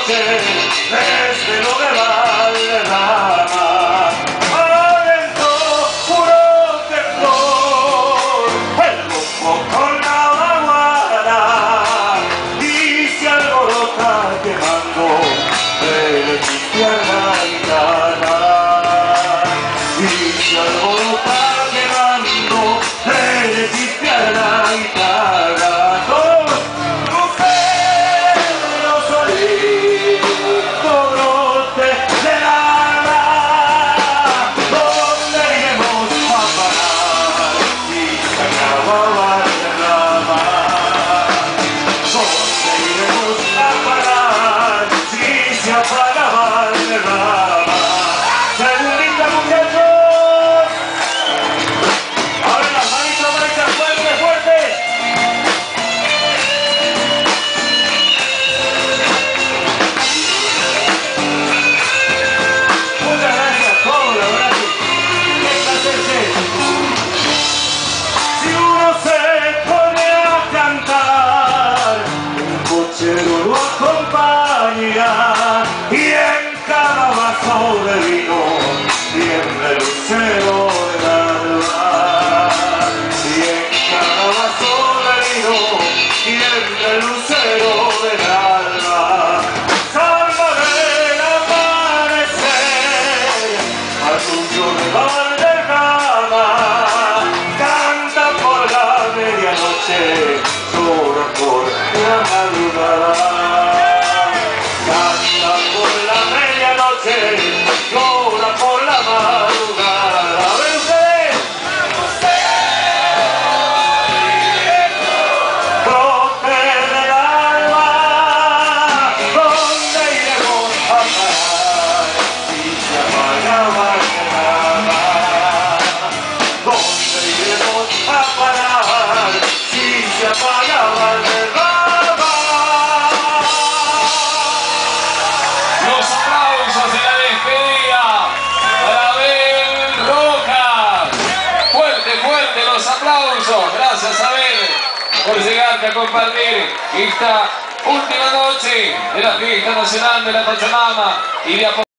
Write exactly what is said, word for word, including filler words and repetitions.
noche desde lo de Valderrama. Adentro puro temblor, el bombo con la vaguada y se alborota quemando el izquierda guitarra. Y se alborota quemando el izquierda guitarra. Todos luceros solitos brotes del alma, donde iremos a parar si se acaba Valderrama. ¿Dónde iremos a parar si se apaga Valderrama? Segundita, muchachos. Ahora las manitas, manitas, fuerte, fuerte. Muchas gracias a todos, la verdad que qué placer. Si uno se pone a cantar, un cochero lo acompaña y en cada vaso de vino tiembla el lucero del alba. Y en cada vaso de vino tiembla el lucero del alba. Samba del amanecer, anuncio de Valderrama, canta por la medianoche, llora por la madrugada. Canta por la medianoche, llora por la madrugada. A ver ustedes. Brote del alma, ¿dónde iremos a parar si se apaga Valderrama? ¿Dónde iremos a parar si se apaga Valderrama? Los aplausos de la despedida para Abel Rojas. Fuerte, fuerte los aplausos. Gracias, Abel, por llegarte a compartir esta última noche de la fiesta nacional de la Pachamama y de